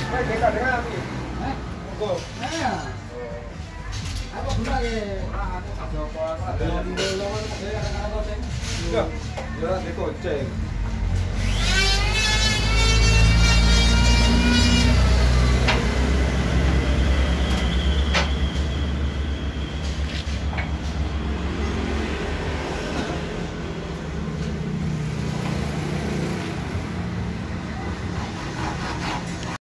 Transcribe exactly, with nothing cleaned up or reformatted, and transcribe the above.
Eh, dekat dengan api. Eh? Monggo. Eh. Apa guna ke? Ah, aku tak jawab apa. Ada di dalam ada kadang-kadang goceng. Enggak. Ya, dia goceng.